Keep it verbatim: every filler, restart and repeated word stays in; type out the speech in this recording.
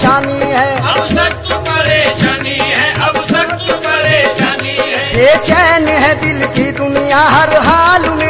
परेशानी है, अब सख्त परेशानी है, अब सख्त परेशानी है। बेचैन है दिल की दुनिया हर हाल में